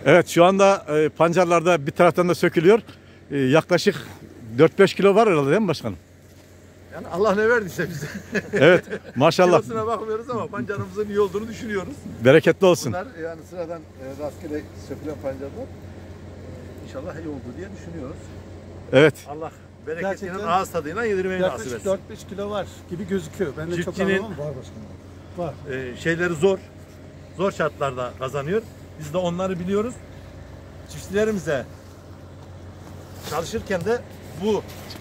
Evet, şu anda pancarlarda bir taraftan da sökülüyor. Yaklaşık 4-5 kilo var herhalde değil mi başkanım? Yani Allah ne verdiyse bize. Evet, maşallah. Kilosuna bakmıyoruz ama pancarımızın iyi olduğunu düşünüyoruz. Bereketli olsun. Bunlar yani sıradan rastgele sökülen pancarlar. İnşallah iyi oldu diye düşünüyoruz. Evet. Allah bereketiyle Gerçekten ağız tadıyla yedirmeyi nasip yaklaşık etsin. 4-5 kilo var gibi gözüküyor. Ben de çok Çiftçinin anlamam. Var başkanım. Var. Şeyleri zor. Zor şartlarda kazanıyor. Biz de onları biliyoruz. Çiftçilerimize çalışırken de bu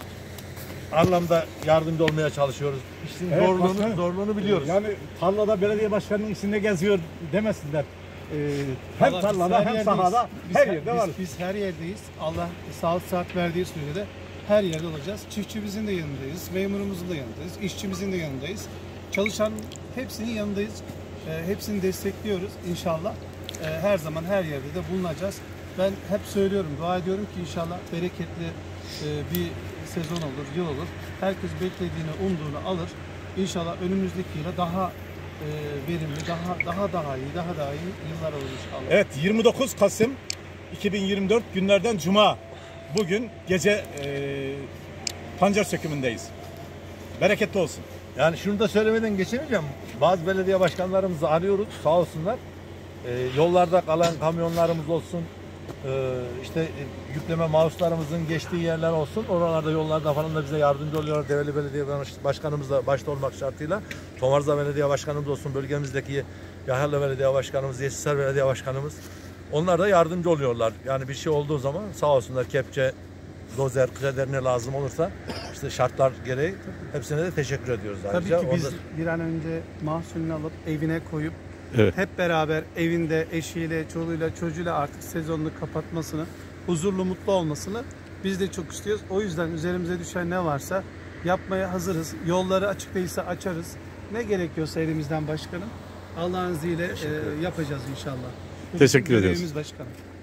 anlamda yardımcı olmaya çalışıyoruz. İşin Evet, zorluğunu biliyoruz. Yani tarlada belediye başkanının içinde geziyor demesinler. Hem Vallahi tarlada biz hem yerdeyiz. sahada Biz her yerde var. Biz her yerdeyiz. Allah sağlık saat verdiği sürede her yerde olacağız. Çiftçimizin de yanındayız, memurumuzun da yanındayız, işçimizin de yanındayız. Çalışan hepsinin yanındayız. Hepsini destekliyoruz inşallah. Her zaman her yerde de bulunacağız. Ben hep söylüyorum, dua ediyorum ki inşallah bereketli bir sezon olur, yıl olur. Herkes beklediğini, umduğunu alır. İnşallah önümüzdeki yıla daha verimli, daha iyi yıllar olur inşallah. Evet, 29 Kasım 2024 günlerden Cuma. Bugün gece pancar sökümündeyiz. Bereketli olsun. Yani şunu da söylemeden geçemeyeceğim. Bazı belediye başkanlarımızı arıyoruz, sağ olsunlar. Yollarda kalan kamyonlarımız olsun, işte yükleme mouse'larımızın geçtiği yerler olsun. Oralarda, yollarda falan da bize yardımcı oluyorlar. Develi Belediye Başkanımız da başta olmak şartıyla. Tomarza Belediye Başkanımız olsun, bölgemizdeki Yahyalı Belediye Başkanımız, Yeşilsar Belediye Başkanımız. Onlar da yardımcı oluyorlar. Yani bir şey olduğu zaman sağ olsunlar, kepçe, dozer, kreder ne lazım olursa işte şartlar gereği hepsine de teşekkür ediyoruz ayrıca. Tabii ki biz bir an önce mahsulünü alıp evine koyup Evet. hep beraber evinde eşiyle, çoluğuyla, çocuğuyla artık sezonunu kapatmasını, huzurlu, mutlu olmasını biz de çok istiyoruz. O yüzden üzerimize düşen ne varsa yapmaya hazırız. Yolları açık değilse açarız. Ne gerekiyorsa elimizden başkanım. Allah'ın izniyle yapacağız inşallah. Teşekkür ediyoruz. Görevimiz başkanım.